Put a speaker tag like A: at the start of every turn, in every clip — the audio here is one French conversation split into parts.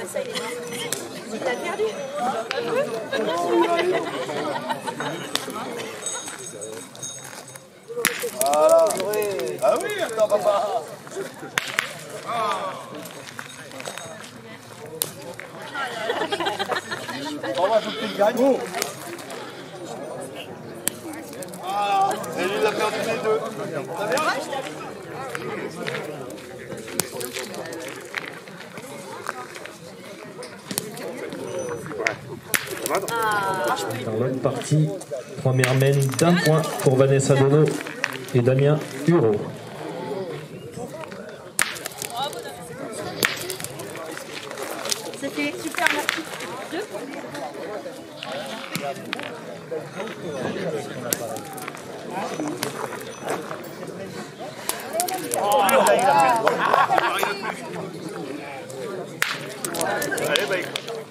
A: Il a perdu.
B: Voilà. Ah oui, attends, papa. On va faut que tu gagnes. Oh. Ah, et lui, il a perdu les deux. T'as bien?
C: Charlotte partie, première mène d'un point pour Vanessa Dono et Damien Hureau.
A: C'était super, merci. 2 points.
B: Allez, bah,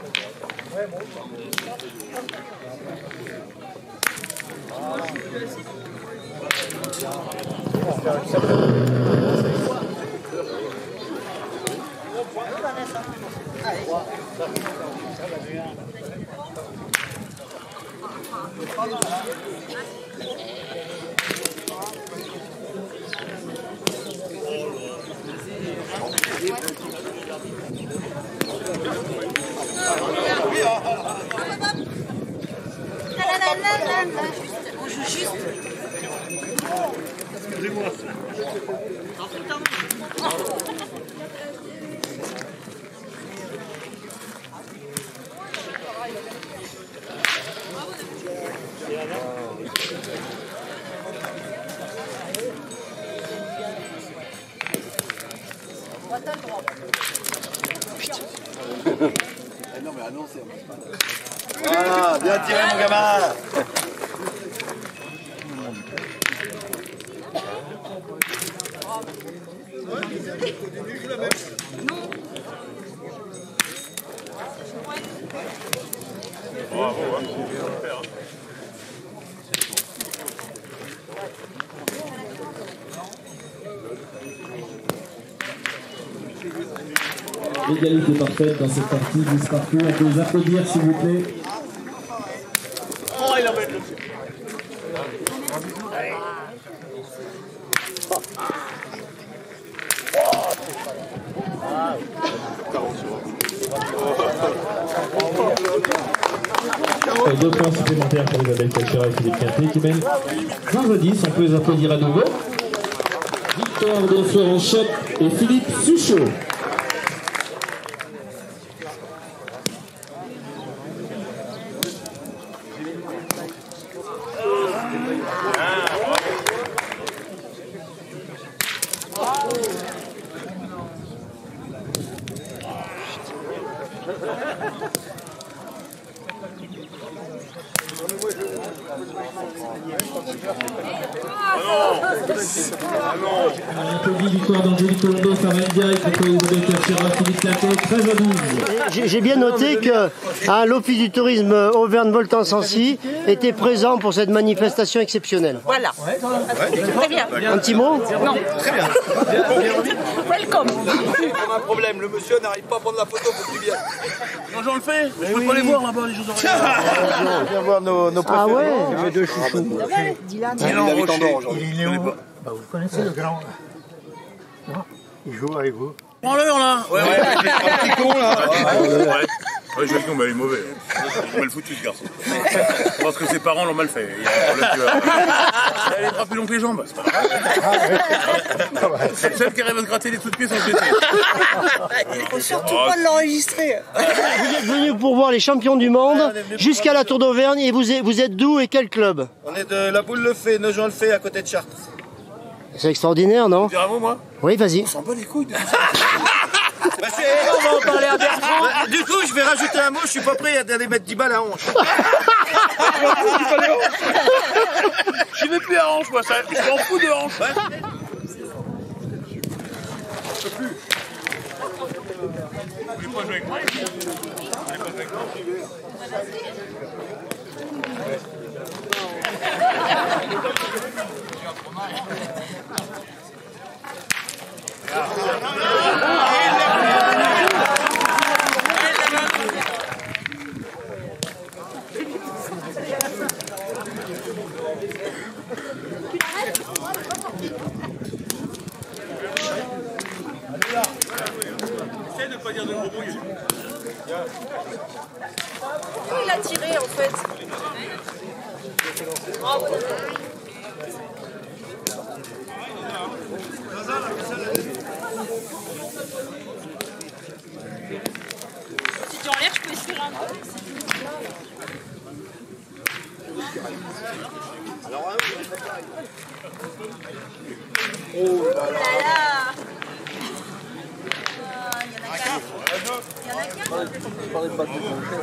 A: On joue juste.
B: Excusez-moi. Non mais annoncez. Voilà, bien tiré mon gamin. Bravo,
C: Égalité parfaite dans cette partie du parcours. On peut les applaudir s'il vous plaît.
B: Oh, il a mettre le dessus.
C: Deux points supplémentaires pour Isabelle Cachera et Philippe Quintet qui mènent 20-10. On peut les applaudir à nouveau. Victoire de Florence Schott et Philippe Suchot. Un peu de victoire d'Angélique Colombo, ça va direct contre Isabelle Cachera, Philippe Quintet, 13-12.
D: J'ai bien noté que l'Office du tourisme Auvergne-Voltan-Sancy était présent pour cette manifestation exceptionnelle.
A: Voilà. Très bien.
D: Un petit mot?
A: Non.
B: Très bien.
A: Welcome.
B: On a un problème, le monsieur n'arrive pas à prendre la photo pour qu'il vienne.
E: Non, j'en le fais. Je peux pas les voir là-bas, les gens
B: On vient voir nos préférés.
D: Ah ouais, j'ai deux chouchous.
B: Dylan Rocher.
E: Il est où?
F: Bah, vous connaissez le grand là. Non, il joue avec vous.
E: Prends-leur là.
B: Ouais, un petit con là.
E: Ouais, je vais dire, mais il est mauvais. Il est mal foutu ce garçon. Parce que ses parents l'ont mal fait. Il a un problème que... Elle est pas plus long que les jambes. C'est pas grave. C'est celle qui arrive à se gratter les sous de pied sans se péter.
A: Il faut surtout pas l'enregistrer.
D: Vous êtes venus pour voir les champions du monde jusqu'à la Tour d'Auvergne et vous êtes d'où et quel club?
B: On est de la Boule-le-Fay, Nogent-le-Fay, à côté de Chartres.
D: C'est extraordinaire, non?
E: Tu veux dire un mot, moi?
D: Oui, vas-y.
E: On s'en bat les couilles de ça.
B: On va en parler à Bertrand. Du coup, je vais rajouter un mot, je suis pas prêt à aller mettre 10 balles à hanche.
E: J'y vais plus à hanche, moi, ça. Je m'en fous de hanche. Je peux plus. Vous voulez pas jouer avec moi? Vous voulez pas jouer avec moi?
A: Il a tiré en fait. Bravo. Si tu enlèves, je peux essayer un peu. Oh là là. Il y en a qu'un.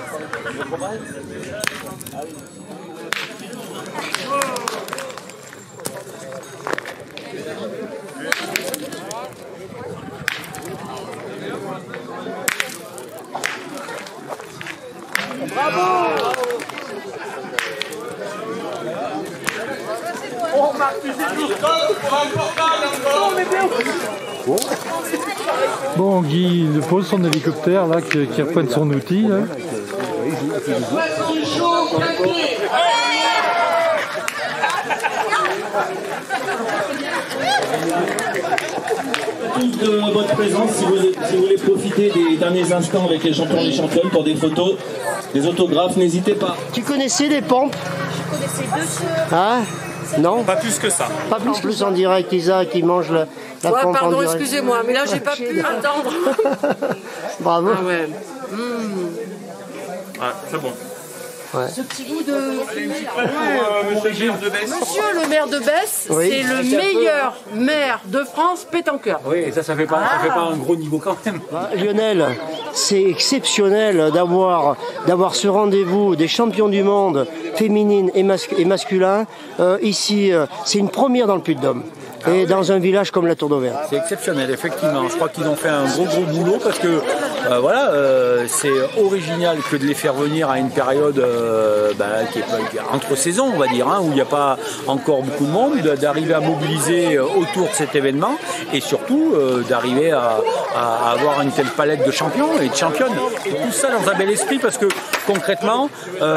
F: Bon, Guy il pose son hélicoptère là, qui reprenne son outil. Là.
C: Toute votre présence, si vous voulez profiter des derniers instants avec les champions et les championnes pour des photos, des autographes, n'hésitez pas.
D: Tu connaissais les pompes?
A: Je connaissais deux sœurs.
D: Hein? Non?
E: Pas plus que ça.
D: Pas plus, en plus en direct, Isa qui mange la pompe en
G: Pardon,
D: direct.
G: excusez-moi, mais là j'ai pas pu attendre.
D: Bravo.
G: Ah ouais.
E: Ouais, c'est bon.
G: Ce petit goût de...
E: Monsieur
G: le maire de Besse,
D: Oui.
G: c'est le meilleur maire de France pétanqueur.
H: Oui, et ça fait pas un gros niveau quand même.
D: Lionel, c'est exceptionnel d'avoir ce rendez-vous des champions du monde féminines et masculins. Ici, c'est une première dans le Puy-de-Dôme. Et dans un village comme la Tour d'Auvergne.
H: C'est exceptionnel, effectivement. Je crois qu'ils ont fait un gros boulot parce que c'est original que de les faire venir à une période qui est entre saisons, on va dire, hein, où il n'y a pas encore beaucoup de monde, d'arriver à mobiliser autour de cet événement et surtout d'arriver à avoir une telle palette de champions et de championnes. Et tout ça dans un bel esprit parce que concrètement,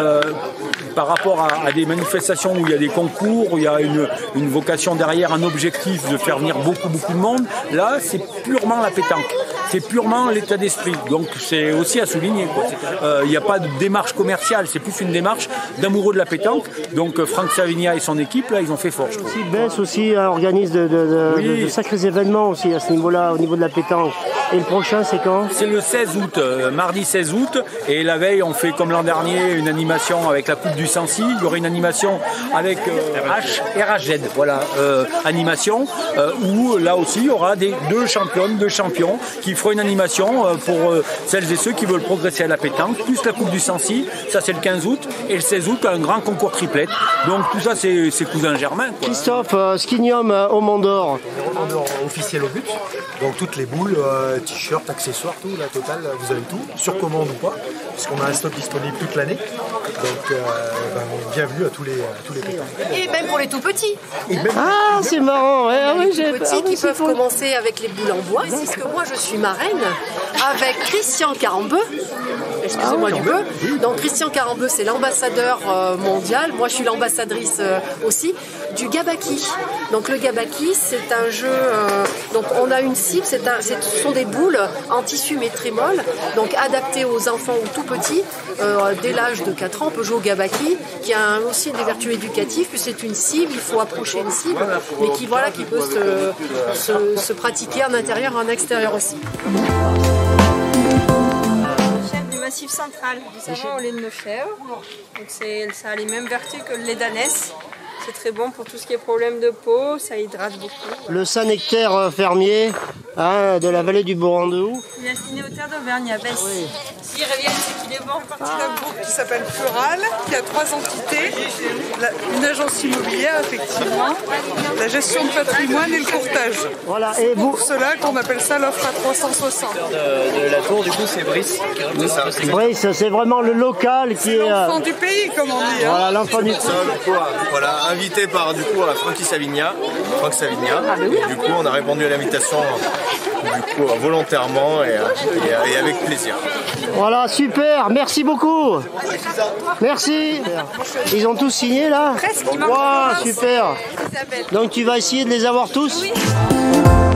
H: par rapport à des manifestations où il y a des concours, où il y a une vocation derrière, un objectif de faire venir beaucoup de monde, là c'est purement la pétanque, c'est purement l'état d'esprit, donc c'est aussi à souligner. Il n'y a pas de démarche commerciale, c'est plus une démarche d'amoureux de la pétanque, donc Franck Savigna et son équipe, là ils ont fait fort, je trouve.
D: Aussi, Besse aussi organise de sacrés événements aussi à ce niveau-là, au niveau de la pétanque. Et le prochain c'est quand?
H: C'est le 16 août, mardi 16 août, et la veille on fait comme l'an dernier une animation avec la Coupe du Sancy, il y aura une animation avec RHZ, voilà, animation, où là aussi il y aura deux champions qui feront une animation pour celles et ceux qui veulent progresser à la pétanque, plus la Coupe du Sancy, ça c'est le 15 août, et le 16 août un grand concours triplette, donc tout ça c'est cousin germain.
D: Christophe, Skinium au Mont d'Or.
I: Mont d'Or officiel au but, donc toutes les boules, t-shirts, accessoires, tout, la totale, vous avez tout, sur commande ou pas, puisqu'on a un stock disponible toute l'année, donc bienvenue à tous les pétanques.
G: Et même pour les tout petits.
D: Ah, c'est marrant, ouais.
G: Les tout petits qui peuvent commencer avec les boules en bois, puisque moi je suis marraine avec Christian Carambeu. Excusez-moi du peu. Donc Christian Carambeu, c'est l'ambassadeur mondial. Moi, je suis l'ambassadrice aussi du gabaki. Donc le gabaki, c'est un jeu. Donc on a une cible. Ce sont des boules en tissu mais très molles, donc adaptées aux enfants ou tout petits. Dès l'âge de 4 ans, on peut jouer au gabaki, qui a aussi des vertus éducatives. Puis c'est une cible. Il faut approcher une cible, mais qui peut se pratiquer en intérieur, en extérieur aussi.
A: Massif central du savon au lait de nos chèvres. Donc ça a les mêmes vertus que le lait d'ânesse. C'est très bon pour tout ce qui est problème de peau, ça hydrate beaucoup.
D: Le Saint-Nectaire fermier de la vallée du Bourg-en-Dessous.
A: Il a fini aux terres d'Auvergne à Besse.
D: Oui.
A: S'ils reviennent, c'est qu'il est bon.
J: Partie d'un groupe qui s'appelle Plural, qui a 3 entités, une agence immobilière effectivement, la gestion de patrimoine et le courtage.
D: Voilà, et vous...
J: Pour cela qu'on appelle ça l'offre à 360.
B: De la tour, du coup, c'est Brice.
D: Brice, c'est vraiment le local qui est...
J: l'enfant du pays, comme on dit.
D: Voilà, l'enfant du pays.
B: Voilà, invité par Franck Savigna. Du coup, on a répondu à l'invitation volontairement et avec plaisir.
D: Voilà, super, merci beaucoup. Merci. Ils ont tous signé là?
A: Presque,
D: Wow, super. Donc tu vas essayer de les avoir tous?
A: Oui.